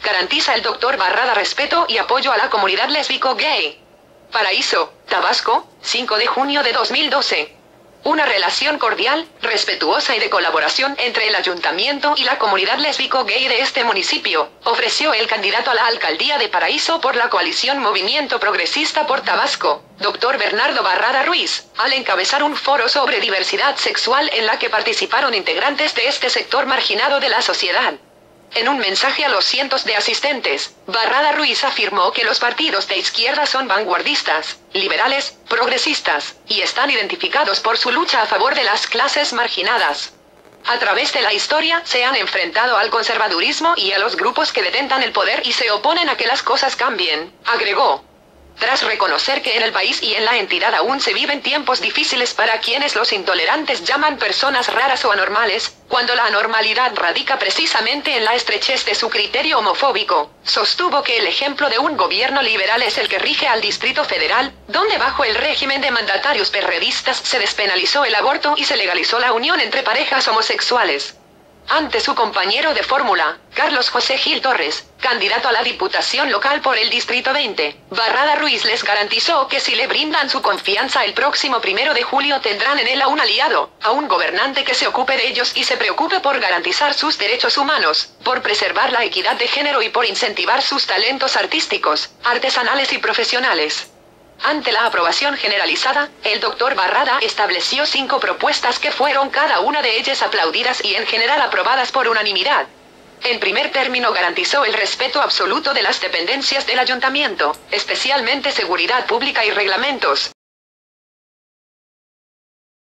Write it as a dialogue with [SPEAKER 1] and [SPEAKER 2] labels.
[SPEAKER 1] Garantiza el Dr. Barrada respeto y apoyo a la comunidad lésbico-gay. Paraíso, Tabasco, 5 de junio de 2012. Una relación cordial, respetuosa y de colaboración entre el ayuntamiento y la comunidad lésbico-gay de este municipio, ofreció el candidato a la alcaldía de Paraíso por la coalición Movimiento Progresista por Tabasco, Dr. Bernardo Barrada Ruiz, al encabezar un foro sobre diversidad sexual en la que participaron integrantes de este sector marginado de la sociedad. En un mensaje a los cientos de asistentes, Barrada Ruiz afirmó que los partidos de izquierda son vanguardistas, liberales, progresistas, y están identificados por su lucha a favor de las clases marginadas. A través de la historia, se han enfrentado al conservadurismo y a los grupos que detentan el poder y se oponen a que las cosas cambien, agregó. Tras reconocer que en el país y en la entidad aún se viven tiempos difíciles para quienes los intolerantes llaman personas raras o anormales, cuando la anormalidad radica precisamente en la estrechez de su criterio homofóbico, sostuvo que el ejemplo de un gobierno liberal es el que rige al Distrito Federal, donde bajo el régimen de mandatarios perredistas se despenalizó el aborto y se legalizó la unión entre parejas homosexuales. Ante su compañero de fórmula, Carlos José Gil Torres, candidato a la diputación local por el Distrito 20, Barrada Ruiz les garantizó que si le brindan su confianza el próximo 1 de julio tendrán en él a un aliado, a un gobernante que se ocupe de ellos y se preocupe por garantizar sus derechos humanos, por preservar la equidad de género y por incentivar sus talentos artísticos, artesanales y profesionales. Ante la aprobación generalizada, el Dr. Barrada estableció 5 propuestas que fueron cada una de ellas aplaudidas y en general aprobadas por unanimidad. En primer término garantizó el respeto absoluto de las dependencias del ayuntamiento, especialmente seguridad pública y reglamentos,